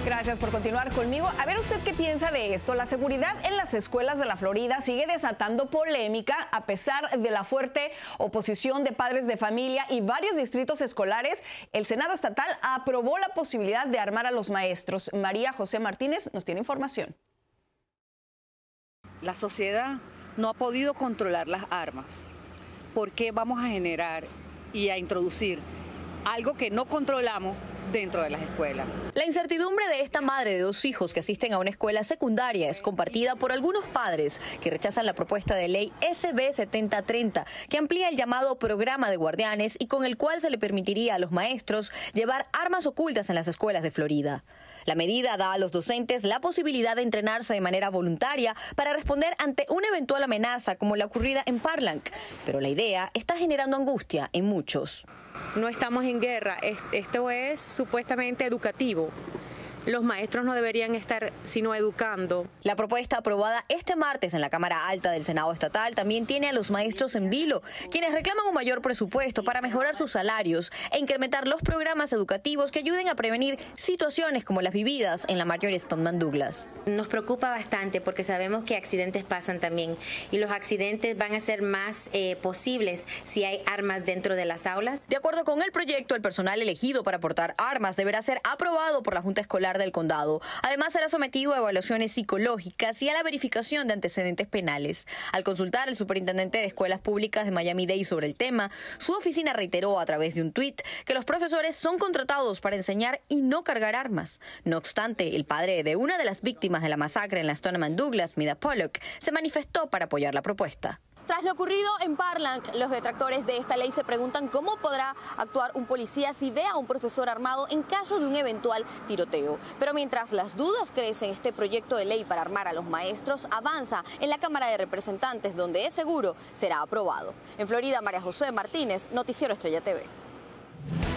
Gracias por continuar conmigo. A ver, ¿usted qué piensa de esto? La seguridad en las escuelas de la Florida sigue desatando polémica a pesar de la fuerte oposición de padres de familia y varios distritos escolares. El Senado estatal aprobó la posibilidad de armar a los maestros. María José Martínez nos tiene información. La sociedad no ha podido controlar las armas. ¿Por qué vamos a generar y a introducir algo que no controlamos dentro de las escuelas? La incertidumbre de esta madre de 2 hijos que asisten a una escuela secundaria es compartida por algunos padres que rechazan la propuesta de ley SB 7030, que amplía el llamado programa de guardianes y con el cual se le permitiría a los maestros llevar armas ocultas en las escuelas de Florida. La medida da a los docentes la posibilidad de entrenarse de manera voluntaria para responder ante una eventual amenaza como la ocurrida en Parkland, pero la idea está generando angustia en muchos. No estamos en guerra, esto es supuestamente educativo. Los maestros no deberían estar sino educando. La propuesta aprobada este martes en la Cámara Alta del Senado Estatal también tiene a los maestros en vilo, quienes reclaman un mayor presupuesto para mejorar sus salarios e incrementar los programas educativos que ayuden a prevenir situaciones como las vividas en la Marjory Stoneman Douglas. Nos preocupa bastante porque sabemos que accidentes pasan también y los accidentes van a ser más posibles si hay armas dentro de las aulas. De acuerdo con el proyecto, el personal elegido para portar armas deberá ser aprobado por la Junta Escolar del condado. Además, será sometido a evaluaciones psicológicas y a la verificación de antecedentes penales. Al consultar al superintendente de escuelas públicas de Miami-Dade sobre el tema, su oficina reiteró a través de un tuit que los profesores son contratados para enseñar y no cargar armas. No obstante, el padre de una de las víctimas de la masacre en la Stoneman Douglas, Mida Pollock, se manifestó para apoyar la propuesta. Tras lo ocurrido en Parkland, los detractores de esta ley se preguntan cómo podrá actuar un policía si ve a un profesor armado en caso de un eventual tiroteo. Pero mientras las dudas crecen, este proyecto de ley para armar a los maestros avanza en la Cámara de Representantes, donde es seguro será aprobado. En Florida, María José Martínez, Noticiero Estrella TV.